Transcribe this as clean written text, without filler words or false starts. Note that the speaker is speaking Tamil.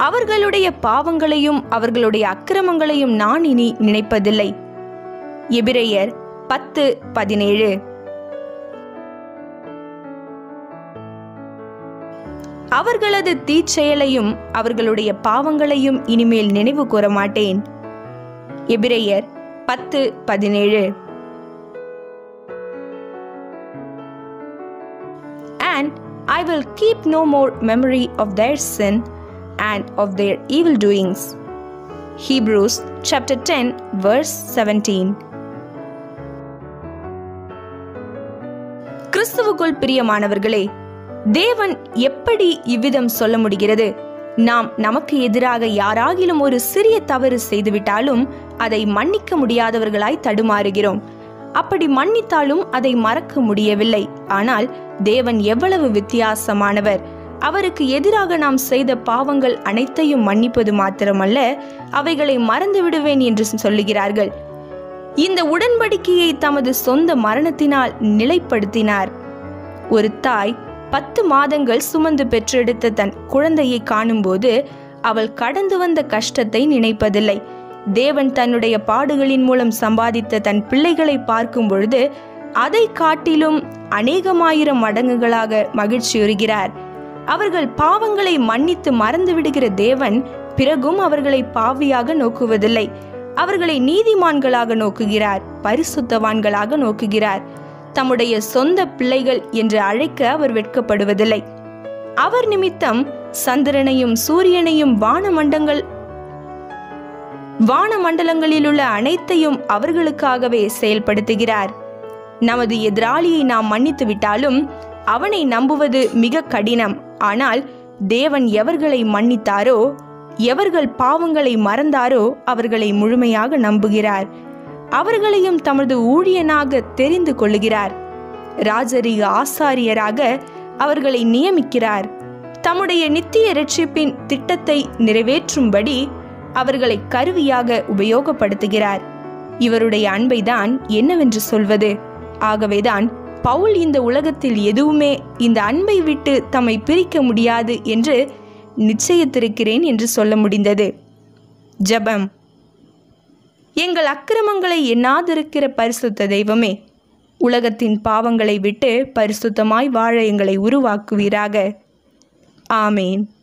அவர்களுடைய பாவங்களையும் அவர்களுடைய அக்கிரமங்களையும் நான் இனி நினைப்பதில்லை. எபிரெயர் 10:17. அவர்களது தீச்செயலையும் அவர்களுடைய பாவங்களையும் இனிமேல் நினைவு கூற மாட்டேன். எபிரெயர் 10:17. And I will keep no more memory of their sin and of their evil doings. Hebrews chapter 10 verse 17. கிறிஸ்துவுக்குள் பிரியமானவர்களே, தேவன் எப்படி இவ்விதம் சொல்ல முடிகிறது? நாம் நமக்கு எதிராக யாராகிலும் ஒரு சிறிய தவறு செய்துவிட்டாலும் அதை மன்னிக்க முடியாதவர்களாய் தடுமாறுகிறோம். அப்படி மன்னித்தாலும் அதை மறக்க முடியவில்லை. ஆனால் தேவன் எவ்வளவு வித்தியாசமானவர்! அவருக்கு எதிராக நாம் செய்த பாவங்கள் அனைத்தையும் மன்னிப்பது மாத்திரமல்ல, அவைகளை மறந்து விடுவேன் என்று சொல்லுகிறார்கள். இந்த உடன்படிக்கையை தமது சொந்த மரணத்தினால் நிலைப்படுத்தினார். ஒரு தாய் 10 மாதங்கள் சுமந்து பெற்றெடுத்த தன் குழந்தையை காணும்போது அவள் கடந்து வந்த கஷ்டத்தை நினைப்பதில்லை. தேவன் தன்னுடைய பாடுகளின் மூலம் சம்பாதித்த தன் பிள்ளைகளை பார்க்கும் பொழுது அதை காட்டிலும் அநேகமாயிரம் மடங்குகளாக மகிழ்ச்சியுறுகிறார். அவர்கள் பாவங்களை மன்னித்து மறந்து விடுகிற தேவன் பிறகும் அவர்களை பாவியாக நோக்குவதில்லை. அவர்களை நீதிமான்களாக நோக்குகிறார், பரிசுத்தவான்களாக நோக்குகிறார். தம்முடைய சொந்த பிள்ளைகள் என்று அழைக்க அவர் வெட்கப்படுவதில்லை. அவர் நிமித்தம் சந்திரனையும் சூரியனையும் வானமண்டலங்களில் உள்ள அனைத்தையும் அவர்களுக்காகவே செயல்படுத்துகிறார். நமது எதிராளியை நாம் மன்னித்து விட்டாலும் அவனை நம்புவது மிக கடினம். ஆனால் தேவன் எவர்களை மன்னித்தாரோ, எவர்கள் பாவங்களை மறந்தாரோ அவர்களை முழுமையாக நம்புகிறார். அவர்களையும் தமது ஊழியனாக தெரிந்து கொள்ளுகிறார். ராஜரீக ஆசாரியராக அவர்களை நியமிக்கிறார். தம்முடைய நித்திய இரட்சிப்பின் திட்டத்தை நிறைவேற்றும்படி அவர்களை கருவியாக உபயோகப்படுத்துகிறார். இவருடைய அன்பைதான் என்னவென்று சொல்வது? ஆகவேதான் பவுல் இந்த உலகத்தில் எதுவுமே இந்த அன்பை விட்டு தம்மை பிரிக்க முடியாது என்று நிச்சயித்திருக்கிறேன் என்று சொல்ல முடிந்தது. ஜெபம். எங்கள் அக்கிரமங்களை எண்ணாதிருக்கிற பரிசுத்த தெய்வமே, உலகத்தின் பாவங்களை விட்டு பரிசுத்தமாய் வாழ எங்களை உருவாக்குவீராக. ஆமேன்.